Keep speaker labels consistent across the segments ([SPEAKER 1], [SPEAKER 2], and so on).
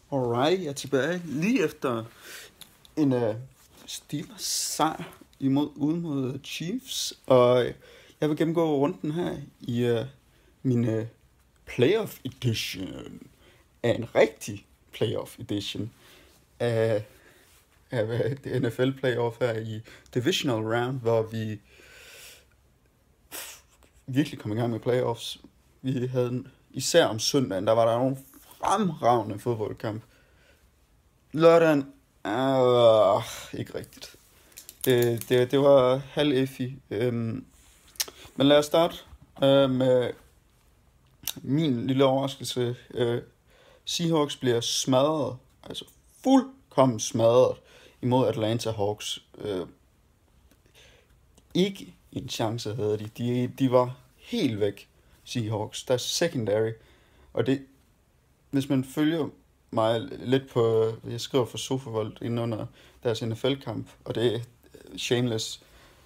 [SPEAKER 1] Alright, jeg er tilbage lige efter en Steelers sejr ude mod Chiefs, og jeg vil gennemgå runden her i min playoff edition af en rigtig playoff edition af det NFL playoff her i divisional round, hvor vi virkelig kom i gang med playoffs. Vi havde især om søndagen, der var der nogle fremragende fodboldkamp. Lørdagen ikke rigtigt. Det var halv effi. Men lad os starte med min lille overraskelse. Seahawks bliver smadret, altså fuldkommen smadret imod Atlanta Hawks. Ikke en chance havde de. De var helt væk, Seahawks. Deres secondary. Og det, hvis man følger mig lidt på, jeg skriver for SofaVold inden under deres NFL-kamp, og det er shameless,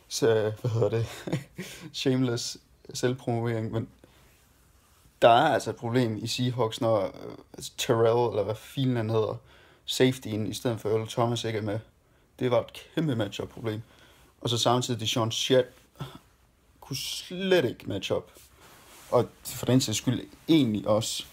[SPEAKER 1] shameless selvpromovering, men der er altså et problem i Seahawks, når Terrell, eller hvad filen han hedder, safetyen i stedet for Earl Thomas ikke er med. Det var et kæmpe matchup-problem. Og så samtidig DeShaun Shed kunne slet ikke matchup. Og for den sags skyld egentlig også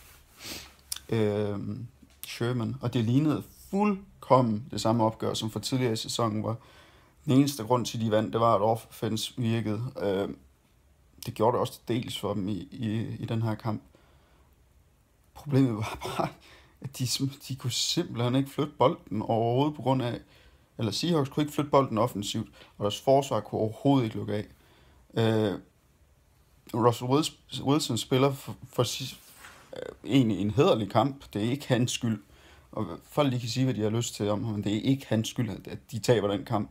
[SPEAKER 1] Sherman. Og det lignede fuldkommen det samme opgør, som for tidligere i sæsonen var. Den eneste grund til, de vandt, det var, at offense virkede. Det gjorde det også dels for dem i den her kamp. Problemet var bare, at de kunne simpelthen ikke flytte bolden overhovedet på grund af, eller Seahawks kunne ikke flytte bolden offensivt, og deres forsvar kunne overhovedet ikke lukke af. Russell Wilson spiller for egentlig en hæderlig kamp. Det er ikke hans skyld. Og folk kan sige, hvad de har lyst til om ham, men det er ikke hans skyld, at de taber den kamp.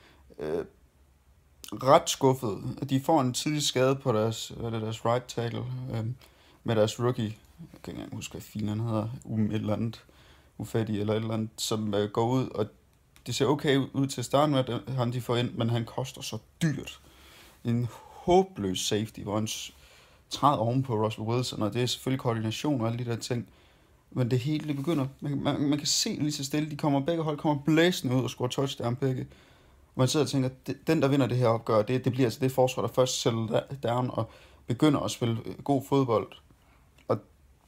[SPEAKER 1] Ret skuffet. De får en tidlig skade på deres right tackle med deres rookie. Jeg kan ikke engang huske, hvad filen hedder. Et eller andet. Ufattig eller et eller andet, som går ud, og det ser okay ud til at starte med, at han de får ind, men han koster så dyrt. En håbløs safety, hvor han træder oven på Russell Wilson, og det er selvfølgelig koordination og alle de der ting. Men det hele begynder, man kan se lige så stille, begge hold kommer blæsende ud og scorer touchdown begge. Man sidder og tænker, den der vinder det her opgør, det bliver altså det forsvar, der først sætter down og begynder at spille god fodbold. Og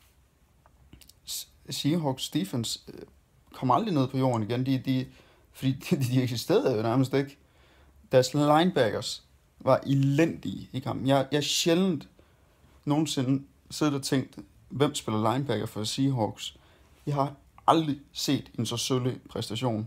[SPEAKER 1] Seahawks defense kommer aldrig ned på jorden igen, fordi de eksisterede jo nærmest ikke. Deres linebackers var elendige i kampen. Jeg sjældent nogensinde siddet og tænkt, hvem spiller linebacker for Seahawks. Jeg har aldrig set en så sølle præstation.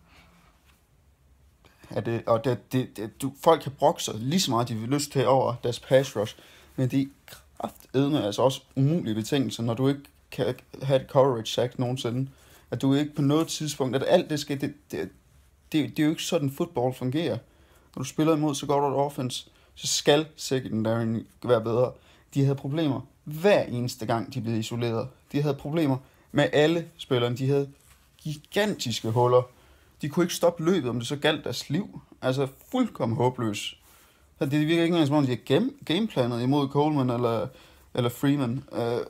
[SPEAKER 1] Folk kan brokke sig lige så meget, de vil lyst til over deres pass rush, men det er kraftedme altså også umulige betingelser, når du ikke kan have et coverage sack nogensinde. At du ikke på noget tidspunkt, at alt det skal, det er jo ikke sådan fodbold fungerer. Når du spiller imod, så går du et offense, så skal secondary være bedre. De havde problemer hver eneste gang, de blev isoleret. De havde problemer med alle spillerne. De havde gigantiske huller. De kunne ikke stoppe løbet, om det så galt deres liv. Altså fuldkommen håbløs. Det virker ikke engang som om, de har gameplanet imod Coleman eller Freeman.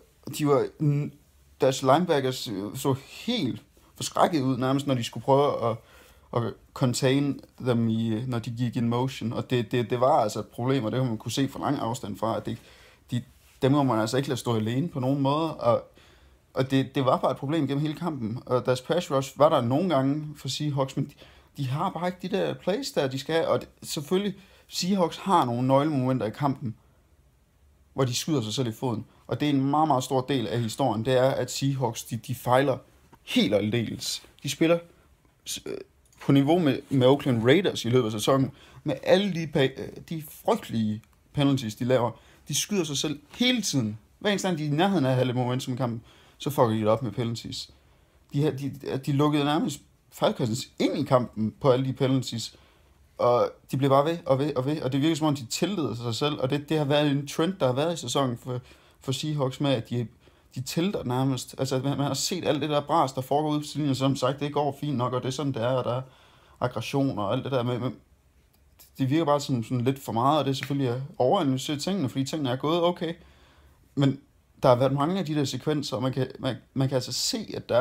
[SPEAKER 1] Deres linebackers så helt forskrækket ud, nærmest når de skulle prøve at contain dem, når de gik in motion. Og det var altså et problem, og det kunne man kunne se for lang afstand fra, at dem må man altså ikke lade stå alene på nogen måde. Og det var bare et problem gennem hele kampen. Og deres pass rush var der nogle gange for Seahawks, men de har bare ikke de der plays, der de skal have. Og selvfølgelig, Seahawks har nogle nøglemomenter i kampen, hvor de skyder sig selv i foden. Og det er en meget, meget stor del af historien. Det er, at Seahawks, de fejler helt og aldeles. De spiller på niveau med Oakland Raiders i løbet af sæsonen. Med alle de frygtelige penalties, de laver. De skyder sig selv hele tiden. Hver eneste gang, de er i nærheden af at have lidt momentum i kampen, så fucker de det op med penalties. De lukkede nærmest Falcons ind i kampen på alle de penalties. Og de blev bare ved og ved. Og det virker som om, de tilleder sig selv. Og det har været en trend, der har været i sæsonen for Seahawks med, at de tilter nærmest. Altså, man har set alt det der bras, der foregår ude på linjen, som sagt, det går fint nok, og det er sådan, det er, og der er aggression og alt det der med. Det virker bare sådan lidt for meget, og det er selvfølgelig overanalyse tingene, fordi tingene er gået okay. Men der har været mange af de der sekvenser, og man kan altså se, at der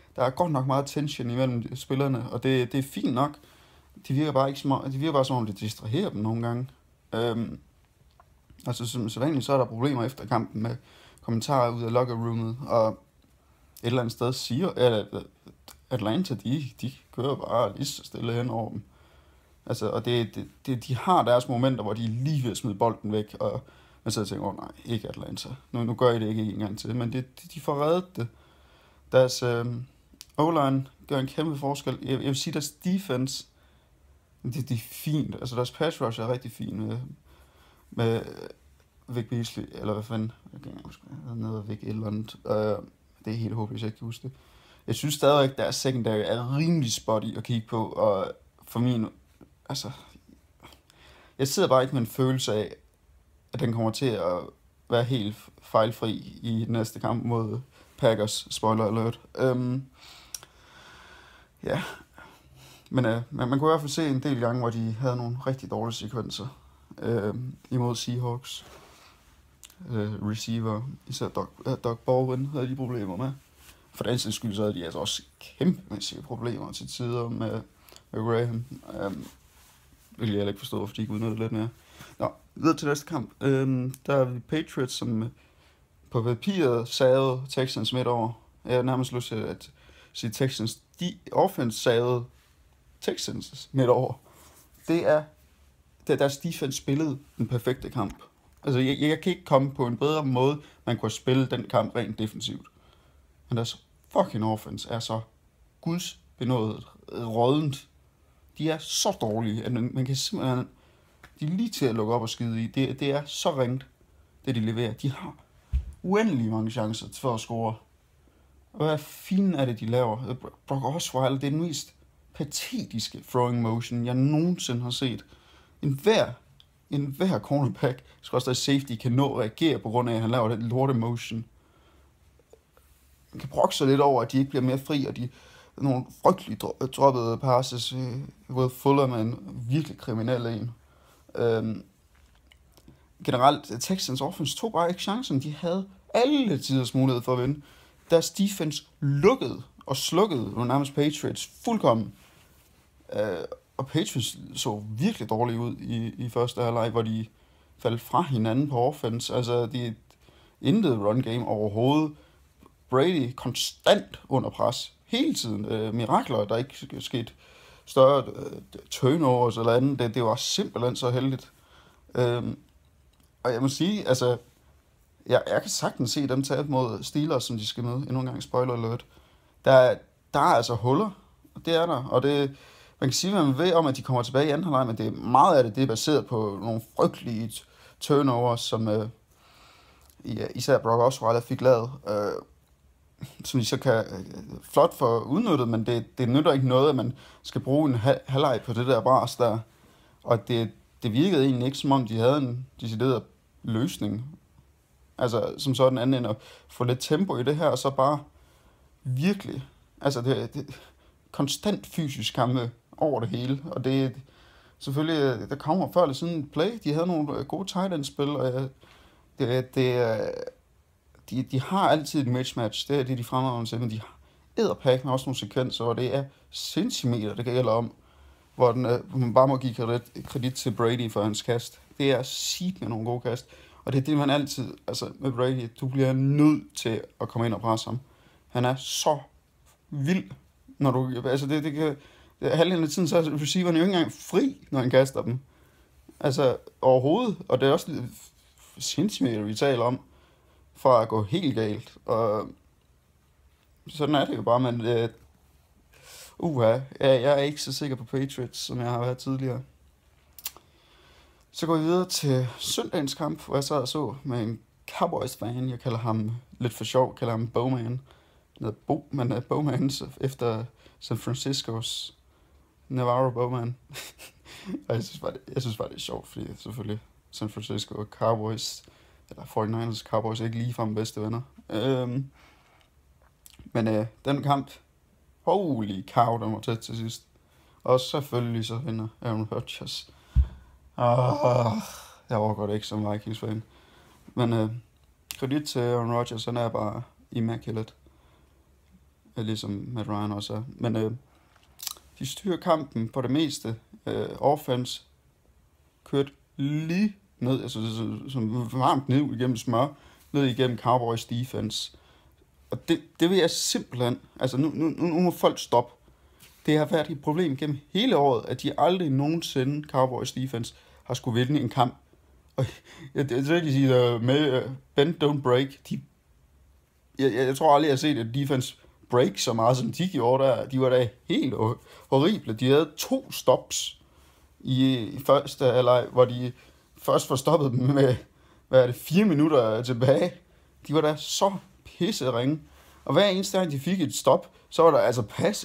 [SPEAKER 1] der er godt nok meget tension imellem spillerne, og det er fint nok. De virker bare som om det distraherer dem nogle gange. Altså som sædvanligt, så er der problemer efter kampen med kommentarer ud af locker roomet, og et eller andet sted siger, at Atlanta, de kører bare lige så stille hen over dem. Altså, og de har deres momenter, hvor de er lige ved at smide bolden væk, og man sidder og tænker, nej, ikke Atlanta. Nu gør I det ikke en gang til, men de får reddet det. Deres O-line gør en kæmpe forskel. Jeg vil sige, deres defense, det er fint. Altså, deres pass rush er rigtig fint med Vic Beasley, eller hvad fanden, jeg kan ikke huske, nede Vic et eller andet. Det er helt håbløst, jeg kan huske det. Jeg synes stadigvæk, at deres secondary er rimelig spotty at kigge på, og for min, altså, jeg sidder bare ikke med en følelse af, at den kommer til at være helt fejlfri i den næste kamp mod Packers, spoiler alert. Ja, men man kunne i hvert fald se en del gange, hvor de havde nogle rigtig dårlige sekvenser imod Seahawks. Receiver, især Doug Baldwin, havde de problemer med. For den sags skyld, så havde de altså også kæmpemæssige problemer til tider med Graham. Vil jeg ikke forstå, fordi de ikke udnyttede lidt mere. Nå, videre til næste kamp. Der er vi Patriots, som på papiret savede Texans midt over. Jeg har nærmest lyst til at sige Texans. De offense savede Texans midt over. Det er deres defense spillede den perfekte kamp. Altså, jeg kan ikke komme på en bedre måde, man kunne spille den kamp rent defensivt. Men deres fucking offense er så gudsbenådet rådent. De er så dårlige, at man kan simpelthen... De er lige til at lukke op og skide i. Det er så ringt, det de leverer. De har uendelig mange chancer for at score. Og hvad fint er det, de laver? Brock Osweiler, det er den mest patetiske throwing motion, jeg nogensinde har set. Enhver cornerback, skal også safety, kan nå at reagere på grund af, at han laver den lorte motion. Man kan brokke sig lidt over, at de ikke bliver mere fri, og de nogle frygteligt droppede passes. Will Fuller med en virkelig kriminel en. Generelt, Texans offense tog bare ikke chancen. De havde alle tiders mulighed for at vinde. Deres defense lukkede og slukkede nærmest Patriots fuldkommen. Og Patriots så virkelig dårligt ud i første halvleg, hvor de faldt fra hinanden på offense. Altså, de intet run game overhovedet. Brady konstant under pres. Hele tiden. Mirakler, der ikke skete større turnovers eller andet. Det var simpelthen så heldigt. Og jeg må sige, altså, jeg kan sagtens se dem tabe mod Steelers, som de skal møde. Endnu en gang spoiler alert. Der er altså huller. Det er der. Og det, man kan sige, hvad man ved om, at de kommer tilbage i anden halvleg, men det er meget af det er baseret på nogle frygtelige turnovers, som især Brock Osweiler fik lavet. Som de så kan flot for udnyttet, men det nytter ikke noget, at man skal bruge en halvleg på det der bras der. Og det virkede egentlig ikke, som om de havde en decideret løsning. Altså som sådan anden end at få lidt tempo i det her, og så bare virkelig, altså det konstant fysisk kampe over det hele. Og det selvfølgelig, der kommer før eller siden en play. De havde nogle gode tight end-spil, og de har altid et mismatch, det er det, de fremhæver til, men de har edderpakke med også nogle sekvenser, og det er centimeter, det gælder om, hvor man bare må give kredit til Brady for hans kast. Det er sygt med nogle gode kast, og det er det, man altid, altså med Brady, du bliver nødt til at komme ind og presse ham. Han er så vild, når du, altså det kan, halvdelen af tiden, så er receiveren jo ikke engang fri, når han kaster dem. Altså overhovedet, og det er også centimeter, vi taler om, for at gå helt galt, og sådan er det jo bare, men jeg er ikke så sikker på Patriots, som jeg har været tidligere. Så går vi videre til søndagens kamp, hvor jeg sad og så med en Cowboys-fan, jeg kalder ham lidt for sjov, kalder ham Bowman, Bowman efter San Franciscos Navarro Bowman. Og jeg synes bare, det er sjovt, fordi selvfølgelig San Francisco og Cowboys, eller 49ers Cowboys er ikke ligefrem bedste venner. Men den kamp, holy cow, den var tæt til sidst. Og selvfølgelig så vinder Aaron Rodgers. Jeg overgår det ikke som Vikings-fan. Men kredit til Aaron Rodgers, han er bare immaculate. ligesom Matt Ryan også er. Men de styrer kampen på det meste. Offense kørt lige ned, altså som varmt ned igennem smør, ned igennem Cowboys defense. Og det vil jeg simpelthen, altså nu må folk stoppe. Det har været et problem gennem hele året, at de aldrig nogensinde, Cowboys defense, har skulle vinde en kamp. Og jeg vil sige, med bend don't break, jeg tror aldrig, jeg har set et defense break så meget, som de gjorde der. De var da helt horrible. De havde 2 stops i første halvleg, hvor de først får stoppet dem med, 4 minutter tilbage. De var da så pisseringe. Og hver eneste gang, de fik et stop, så var der altså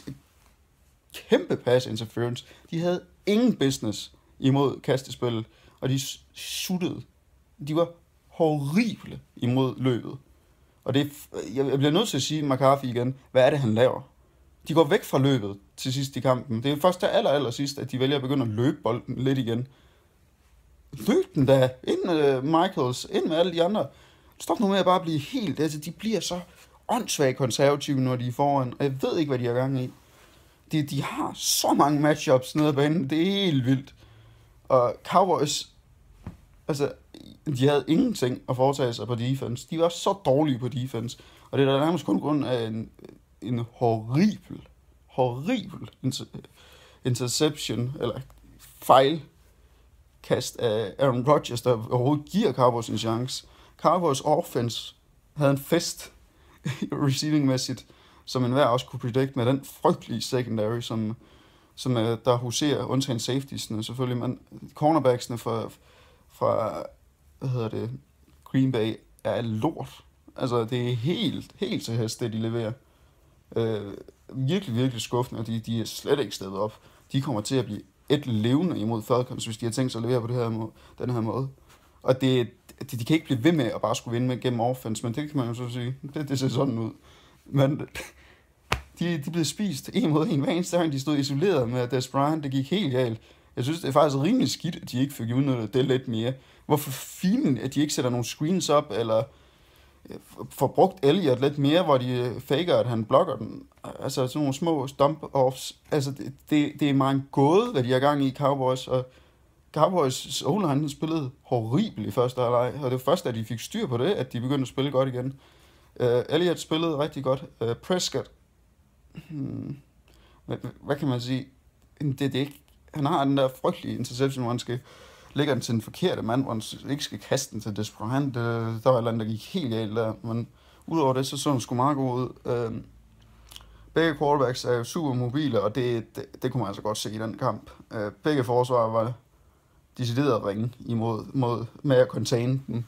[SPEAKER 1] kæmpe pass interference. De havde ingen business imod kastespillet, og de suttede. De var horrible imod løbet. Og jeg bliver nødt til at sige McCarthy igen, hvad er det, han laver? De går væk fra løbet til sidst i kampen. Det er først der aller sidst, at de vælger at begynde at løbe bolden lidt igen. Løb den da, ind med Michaels, ind med alle de andre. Stop nu med at bare blive helt, altså de bliver så åndssvagt konservative, når de er foran, og jeg ved ikke, hvad de har gang i. De har så mange matchups nede ad banen, det er helt vildt. Og Cowboys, altså, de havde ingenting at foretage sig på defense. De var så dårlige på defense, og det er der nærmest kun grund af en horribel interception, eller fejlkast af Aaron Rodgers, der overhovedet giver Cowboys en chance. Cowboys offense havde en fest receiving-mæssigt, som enhver også kunne predict med den frygtelige secondary, som der huserer, undtagen safetiesne selvfølgelig, men cornerbacksene fra Green Bay er lort. Altså, det er helt til hest, det de leverer. Virkelig skuffende, og de er slet ikke stedet op. De kommer til at blive et levende imod Falcons, hvis de har tænkt sig at levere på den her måde. Og de kan ikke blive ved med at bare skulle vinde med gennem offense, men det kan man jo så sige. Det ser sådan ud. Men de blev spist en mod en. Hver eneste gang, de stod isoleret med Dez Bryant, det gik helt galt. Jeg synes, det er faktisk rimelig skidt, at de ikke fik udnyttet det lidt mere. Hvorfor filen, at de ikke sætter nogle screens op, eller får brugt Elliott lidt mere, hvor de faker, at han blokker den. Altså sådan nogle små stomp-offs. Altså det er meget en gåde, hvad de har gang i Cowboys, og Cowboys O-line spillede horribelt i første halvleg, og det var først, at de fik styr på det, at de begyndte at spille godt igen. Elliott spillede rigtig godt. Prescott, hvad kan man sige? Det er ikke. Han har den der frygtelige interception, hvor han skal lægge den til den forkerte mand, hvor han ikke skal kaste den til Dez Bryant. Der var et eller andet, der gik helt galt der, men udover det, så han sgu meget god ud. Begge quarterbacks er jo super mobile, og det kunne man altså godt se i den kamp. Begge forsvar var decideret ringe imod med at contain dem.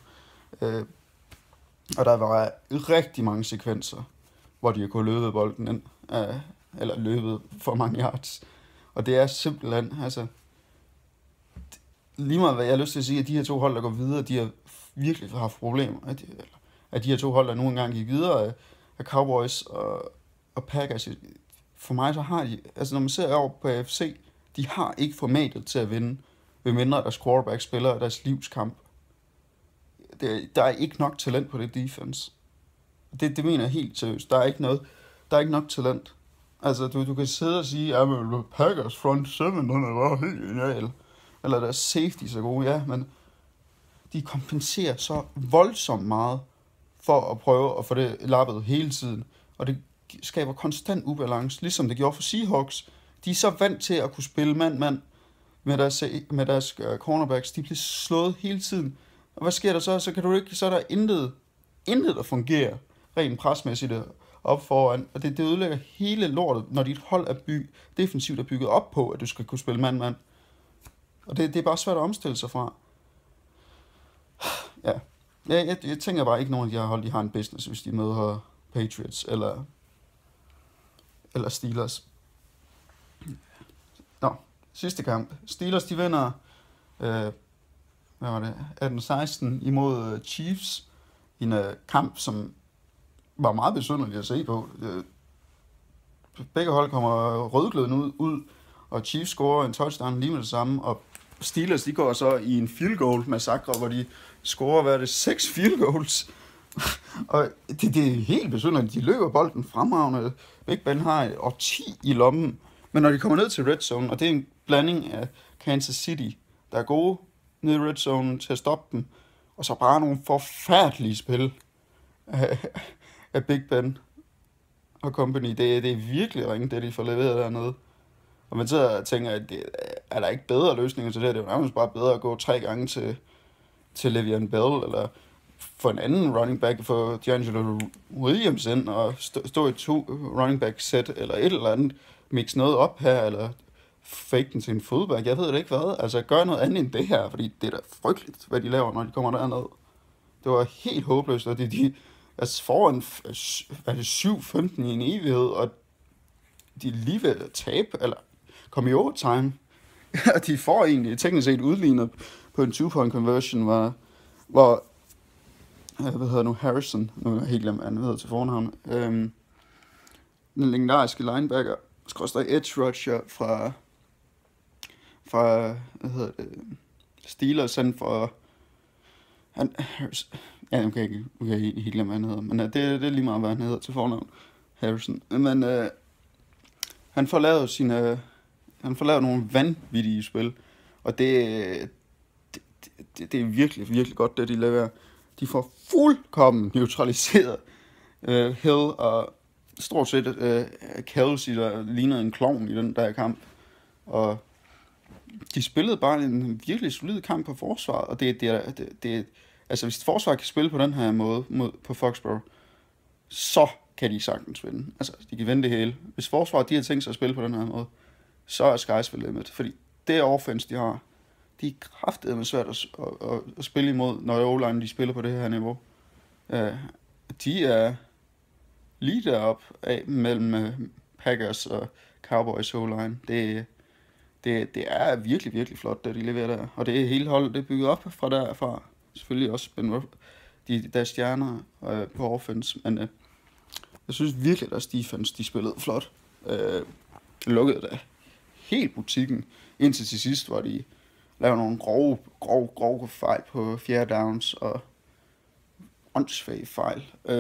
[SPEAKER 1] Og der var rigtig mange sekvenser, hvor de kunne løbe bolden ind, eller løbet for mange yards. Og det er simpelthen, altså, lige meget hvad jeg har lyst til at sige, at de her 2 hold, der går videre, de har virkelig haft problemer. At de her 2 hold, der nogle gange gik videre af Cowboys og Packers, for mig så har de, altså når man ser over på AFC, de har ikke formatet til at vinde, ved mindre deres quarterback spiller deres livskamp. Der er ikke nok talent på det defense. Det mener jeg helt seriøst. Der er ikke nok talent. Altså, du kan sidde og sige, at Packers front 7, den var helt genial. Eller deres safety så gode, ja, men de kompenserer så voldsomt meget for at prøve at få det lappet hele tiden. Og det skaber konstant ubalance, ligesom det gjorde for Seahawks. De er så vant til at kunne spille mand med deres cornerbacks. De bliver slået hele tiden. Og hvad sker der så? Så er der intet, der fungerer rent presmæssigt op foran. Og det ødelægger hele lortet, når dit hold defensivt er bygget op på, at du skal kunne spille mand. Og det er bare svært at omstille sig fra. Ja. Jeg tænker bare ikke, nogen af de her hold, de har en business, hvis de møder Patriots eller Steelers. Sidste kamp. Steelers, de vinder 18-16 imod Chiefs i en kamp, som var meget besynderligt at se på. Begge hold kommer rødglødende ud, og Chiefs scorer en touchdown lige med det samme, og Steelers, de går så i en field goal massakre, hvor de scorer, 6 field goals, Og det er helt besynderligt. De løber bolden fremragende. Big Ben har årti i lommen. Men når de kommer ned til red zone, og det er en blanding af Kansas City, der er gode nede i red zone til at stoppe dem, og så bare nogle forfærdelige spil af Big Ben og company. Det er virkelig ringe, det de får leveret dernede. Og man så tænker, at det, er der ikke bedre løsninger til det? Det er jo nærmest bare bedre at gå 3 gange til Le'Veon Bell, eller for en anden running back, for D'Angelo Williams ind, og stå i 2 running back set, eller et eller andet, mix noget op her, eller fake den til en fullback, jeg ved det ikke hvad. Altså, gør noget andet end det her, fordi det er da frygteligt, hvad de laver, når de kommer derned. Det var helt håbløst, og de altså foran, er det 7-15 i en evighed, og de er lige ved at tabe, eller komme i overtime. Og de får egentlig teknisk set udlignet på en 2-point conversion, hvor hvad hedder nu, Harrison, nu er jeg helt glemt, han hedder til fornavn, den legendariske linebacker, edge rusher fra hvad hedder det, Steelers, han for, ja, nu kan jeg helt glemme, hvad han hedder, men det er lige meget, hvad han hedder til fornavn, Harrison, men han får lavet nogle vanvittige spil, og det er virkelig, virkelig godt, det de leverer. De får fuldkommen neutraliseret Hill og stort set Kelsey, der ligner en klovn i den der kamp. Og de spillede bare en virkelig solid kamp på forsvaret, og det altså hvis forsvaret kan spille på den her måde på Foxborough, så kan de sagtens vinde. Altså, de kan vinde det hele. Hvis forsvaret de har tænkt sig at spille på den her måde, så er sky's the limit, fordi det offense, de har, de er kraftedeme svært at spille imod, når O-line de spiller på det her niveau. De er lige deroppe af mellem Packers og Cowboys O-line. Det er virkelig, virkelig flot, det de leverer der. Og det er hele holdet, det er bygget op fra derfra. Selvfølgelig også der stjerner på offense, men jeg synes virkelig, at deres defense, de spillede flot. Lukkede da helt butikken, indtil til sidst, hvor de lavede nogle grove fejl på 4. downs og åndssvage fejl.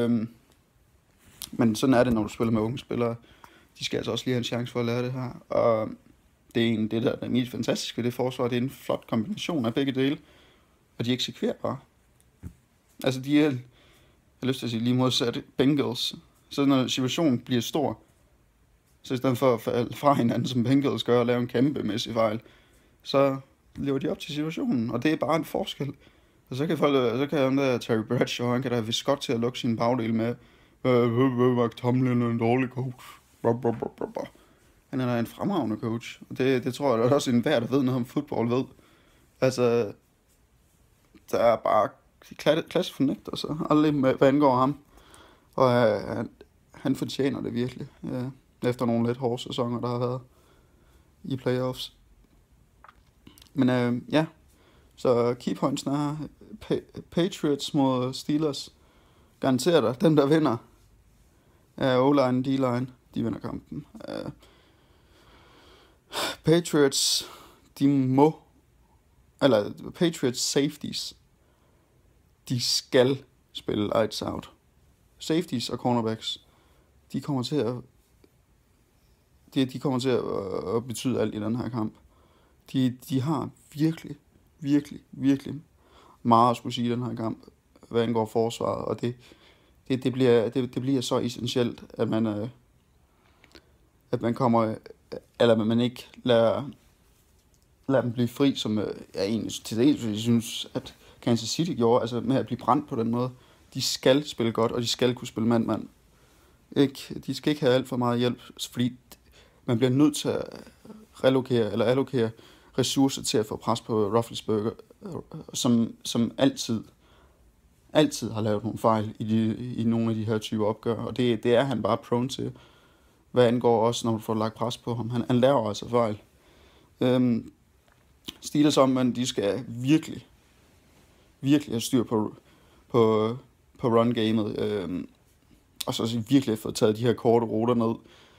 [SPEAKER 1] Men sådan er det, når du spiller med unge spillere. De skal altså også lige have en chance for at lære det her. Og det er egentlig det, der er mest fantastisk ved det forsvar. Det er en flot kombination af begge dele. Og de eksekverer bare. Altså de er, jeg har lyst til at sige lige modsat Bengals. Så når situationen bliver stor, så i stedet for at falde fra hinanden, som Bengals gør, og lave en kæmpemæssig fejl, så lever de op til situationen, og det er bare en forskel. Og så kan han der Terry Bradshaw, han kan da vist godt til at lukke sin bagdel med, Mark Tomlin er en dårlig coach. Han er da en fremragende coach, og det tror jeg da også enhver, der ved noget om fodbold, ved. Altså, der er bare klasse fornægter sig, aldrig hvad angår ham. Og han fortjener det virkelig, efter nogle lidt hårde sæsoner, der har været i playoffs. Men ja, så keypointsene er Patriots mod Steelers. Garanterer dig, dem der vinder O-line, D-line, de vinder kampen. Patriots, Patriots safeties, de skal spille lights out. Safeties og cornerbacks, de kommer til at betyde alt i den her kamp. De har virkelig, virkelig, virkelig meget at skulle sige i den her kamp, hvad angår forsvaret, og det bliver så essentielt, at man kommer, eller at man ikke lader dem blive fri, som jeg egentlig til det synes, at Kansas City gjorde, altså med at blive brændt på den måde. De skal spille godt, og de skal kunne spille mand-mand. De skal ikke have alt for meget hjælp, fordi man bliver nødt til at allokere ressourcer til at få pres på Roethlisberger, som altid har lavet nogle fejl i nogle af de her typer opgør, og det er han bare prone til, hvad angår også, når du får lagt pres på ham. Han laver altså fejl. Steelers omvendt, de skal virkelig have styr på run-gamet, og så virkelig få taget de her korte ruter ned.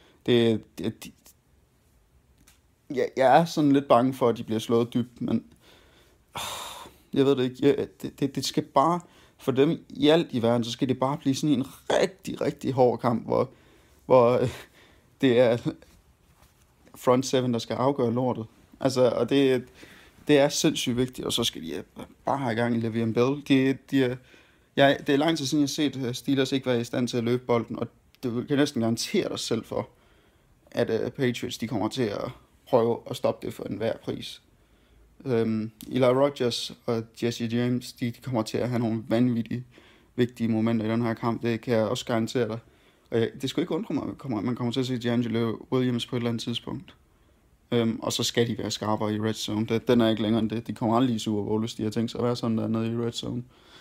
[SPEAKER 1] Jeg er sådan lidt bange for, at de bliver slået dybt, men jeg ved det ikke. Det skal bare for dem i alt i verden, så skal det bare blive sådan en rigtig, rigtig hård kamp, hvor det er front seven, der skal afgøre lortet. Altså, og det er sindssygt vigtigt, og så skal de bare have i gang i Le'Veon Bell. Det er lang tid siden, jeg har set Steelers ikke være i stand til at løbe bolden, og du kan næsten garantere dig selv for, at Patriots, de kommer til at prøve at stoppe det for enhver pris. Eli Rogers og Jesse James, de kommer til at have nogle vanvittige, vigtige momenter i den her kamp. Det kan jeg også garantere dig. Og det skulle ikke undre mig, at man kommer til at se D'Angelo Williams på et eller andet tidspunkt. Og så skal de være skarpere i red zone. Den er ikke længere end det. De kommer aldrig i Super Bowl, hvis de har tænkt sig at være sådan der nede i red zone.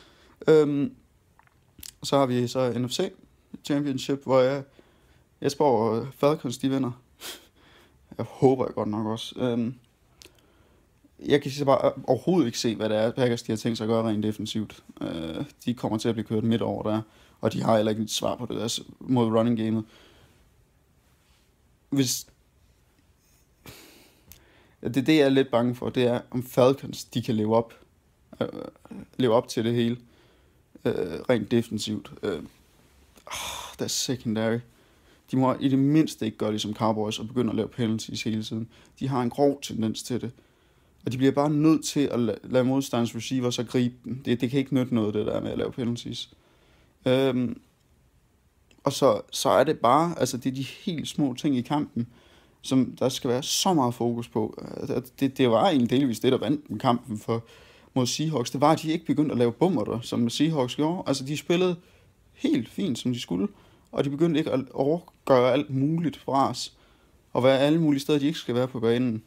[SPEAKER 1] Så har vi så NFC Championship, hvor jeg spår Falcons, de vinder. Jeg håber godt nok også. Jeg kan bare overhovedet ikke se, hvad det er, Packers de har tænkt sig at gøre rent defensivt. De kommer til at blive kørt midt over der, og de har heller ikke et svar på det der mod running gamet. Det jeg er lidt bange for, det er, om Falcons de kan leve op til det hele rent defensivt. Der er secondary. De må i det mindste ikke gøre det som Cowboys og begynde at lave penalties hele tiden. De har en grov tendens til det. Og de bliver bare nødt til at lade modstanders receiver så gribe dem. Det kan ikke nytte noget, det der med at lave penalties. Og så er det bare, altså det er de helt små ting i kampen, som der skal være så meget fokus på. Det var egentlig delvis det, der vandt kampen mod Seahawks. Det var, at de ikke begyndte at lave bummerter, som Seahawks gjorde. Altså de spillede helt fint, som de skulle. Og de begyndte ikke at overgøre alt muligt fra os. Og være alle mulige steder, de ikke skal være på banen.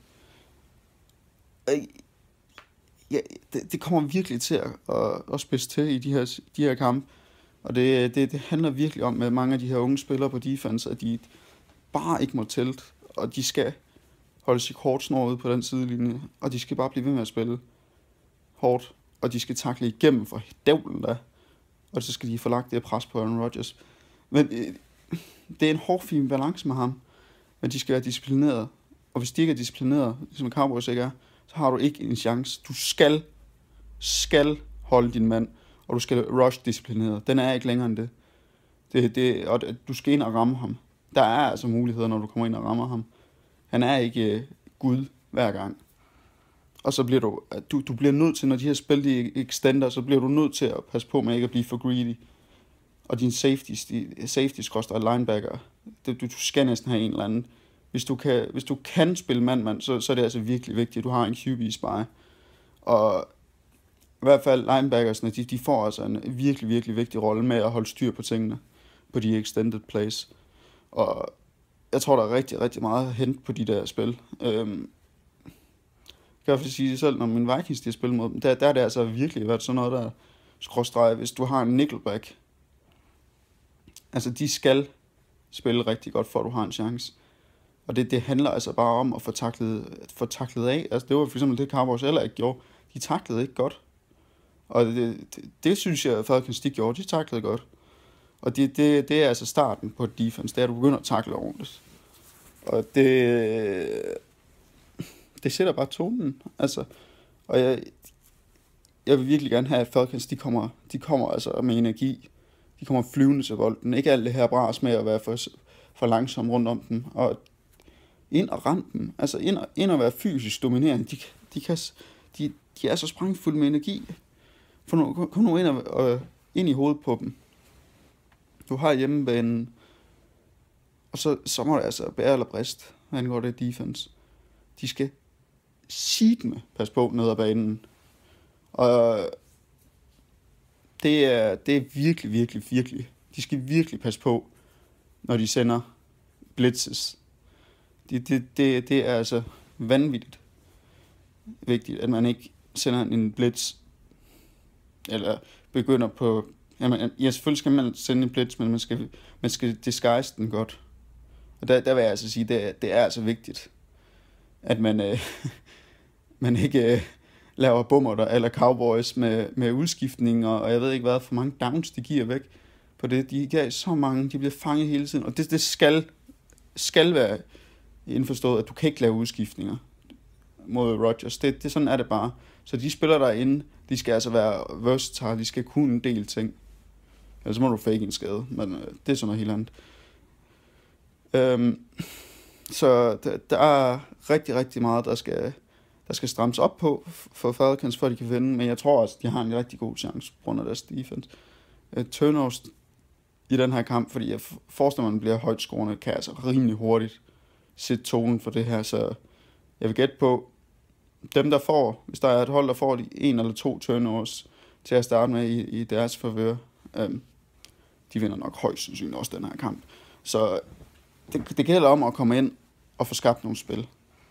[SPEAKER 1] Ja, det kommer virkelig til at spidse til i de her kampe. Og det handler virkelig om, med mange af de her unge spillere på defense, at de bare ikke må tælte. Og de skal holde sig kort snor ude på den sidelinje. Og de skal bare blive ved med at spille hårdt. Og de skal takle igennem for dævlen der. Og så skal de få lagt det pres på Aaron Rodgers. Men det er en hårfin balance med ham. Men de skal være disciplineret. Og hvis de ikke er disciplineret, ligesom Cowboys ikke er, så har du ikke en chance. Du skal holde din mand, og du skal rush-disciplineret. Den er ikke længere end det. Og du skal ind og ramme ham. Der er altså muligheder, når du kommer ind og rammer ham. Han er ikke Gud hver gang. Og så bliver du bliver nødt til, når de her spil de extender, så bliver du nødt til at passe på med ikke at blive for greedy. Og din safety-linebacker, du skal næsten have en eller anden. Hvis du kan spille mand, så er det altså virkelig vigtigt, at du har en QB-spy. Og i hvert fald linebackersne, de får altså en virkelig, virkelig vigtig rolle med at holde styr på tingene, på de extended plays. Og jeg tror, der er rigtig, rigtig meget at hente på de der spil. Jeg kan i hvert fald sige det selv, når min Vikings de har spillet mod dem, der er det altså virkelig været sådan noget, der skråstreger, hvis du har en nickelback. Altså, de skal spille rigtig godt, for at du har en chance. Og det handler altså bare om at få taklet af. Altså, det var for eksempel det, Cowboys heller ikke gjorde. De taklede ikke godt. Og det synes jeg, at Falcons de gjorde. De taklede godt. Og det er altså starten på defense. Det er, at du begynder at takle ordentligt. Og det sætter bare tonen. Altså, og jeg vil virkelig gerne have, at Falcons de kommer altså med energi. De kommer flyvende til bolden. Ikke alt det her bras med at være for langsom rundt om dem. Og ind og ramme dem. Altså ind og være fysisk dominerende. De er så sprængfulde med energi. Kom nu ind i hovedet på dem. Du har hjemmebanen. Og så må det altså bære eller brist, hvad angår det defense. De skal sidme passe på ned ad banen. Og det er virkelig, virkelig, virkelig. De skal virkelig passe på, når de sender blitzes. Det er altså vanvittigt vigtigt, at man ikke sender en blitz, eller begynder på... Jamen, ja, selvfølgelig skal man sende en blitz, men man skal disguise den godt. Og der vil jeg altså sige, det er altså vigtigt, at man ikke laver bummer eller Cowboys med udskiftninger, og jeg ved ikke hvad, for mange downs de giver væk på det. De giver så mange, de bliver fanget hele tiden, og det skal være indforstået, at du kan ikke lave udskiftninger mod Rodgers. Sådan er det bare. Så de spillere derinde, de skal altså være versatile, de skal kunne en del ting. Ellers må du fake en skade, men det er sådan noget helt andet. Så der er rigtig, rigtig meget, der skal strammes op på for Falcons, for at de kan vinde, men jeg tror også, de har en rigtig god chance på grund af deres defense. Turnovers i den her kamp, fordi jeg forestiller mig, at den bliver højt scorende, kan altså rimelig hurtigt sætte tonen for det her, så jeg vil gætte på, dem der får, hvis der er et hold, der får de 1 eller 2 turnovers til at starte med i deres favør, de vinder nok højst sandsynligt også den her kamp. Så det gælder om at komme ind og få skabt nogle spil.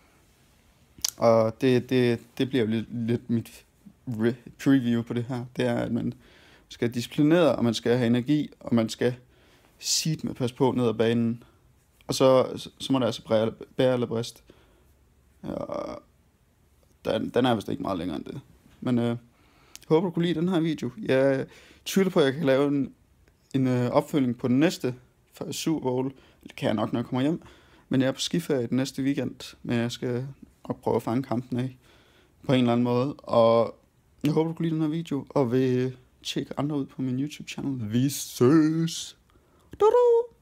[SPEAKER 1] Og det bliver jo lidt mit preview på det her. Det er, at man skal disciplinere, og man skal have energi, og man skal sit med pas på ned ad banen. Og så må det altså bære eller brist. Den er vist ikke meget længere end det. Men jeg håber, du kunne lide den her video. Jeg tvivler på, at jeg kan lave en opfølging på den næste for Super Bowl. Det kan jeg nok, når jeg kommer hjem. Men jeg er på skiferie den næste weekend. Men jeg skal nok prøve at fange kampen af på en eller anden måde. Og jeg håber, du kunne lide den her video. Og vil tjekke andre ud på min YouTube-channel. Vi ses! Du-du!